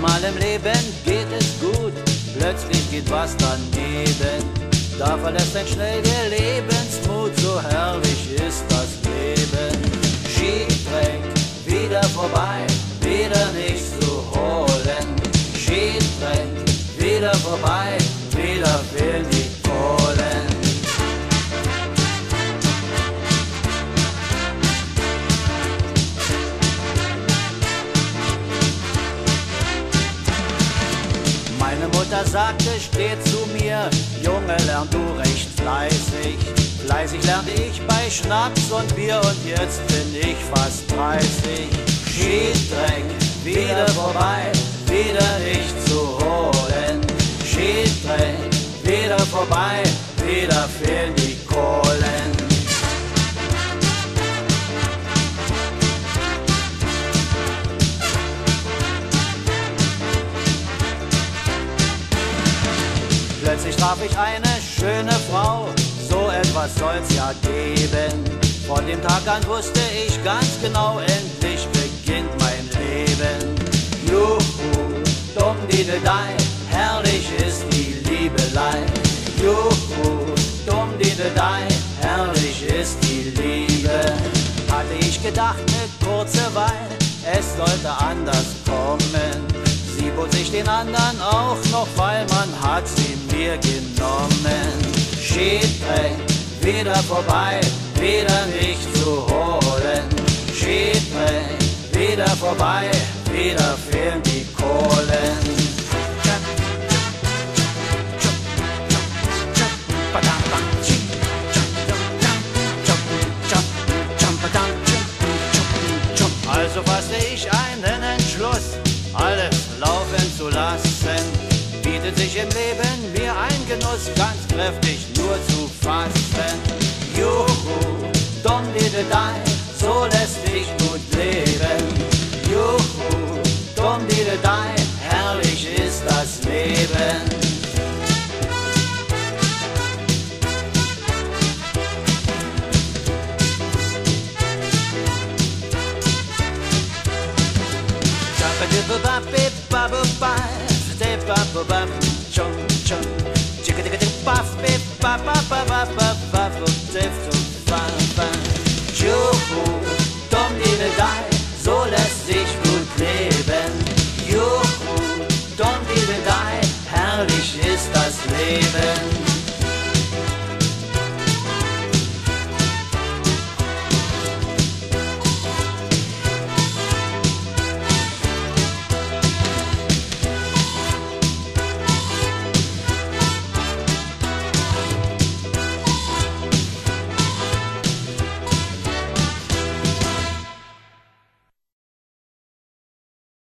Manchmal im Leben geht es gut, plötzlich geht was daneben. Da verlässt ein schnell der Lebensmut, so herrlich ist das Leben. Skitreck, wieder vorbei, wieder nicht zu holen. Skitreck, wieder vorbei, wieder fehlen die Kohlen. Meine Mutter sagte stets zu mir: Junge, lern du recht fleißig. Fleißig lernte ich bei Schnaps und Bier und jetzt bin ich fast 30. Skitreck, wieder vorbei, wieder nicht zu holen. Skitreck, wieder vorbei, wieder fehlen die Kohlen. Plötzlich traf ich eine schöne Frau, so etwas soll's ja geben. Von dem Tag an wusste ich ganz genau, endlich beginnt mein Leben. Juhu, dumm-diddel-dei, herrlich ist die Liebelei. Juhu, dumm-diddel-dei, herrlich ist die Liebe. Hatte ich gedacht, ne kurze Weile, es sollte anders kommen. Sie bot sich den anderen auch noch, weil man hat sie mir genommen. Skitreck, wieder vorbei, wieder nicht zu holen. Skitreck, wieder vorbei, wieder fehlen die Kohlen. Also fasste ich einen Entschluss, alles laufen zu lassen. Bietet sich im Leben mir ein Genuss, ganz kräftig nur zu fassen. Juhu, dumm-diddel-dei, so lässt sich gut leben. Juhu, dumm-diddel-dei, herrlich ist das Leben. Chum chum, chicka dicka dick, buff, bip, bop, bop, bop, bop, bop, bop, bop,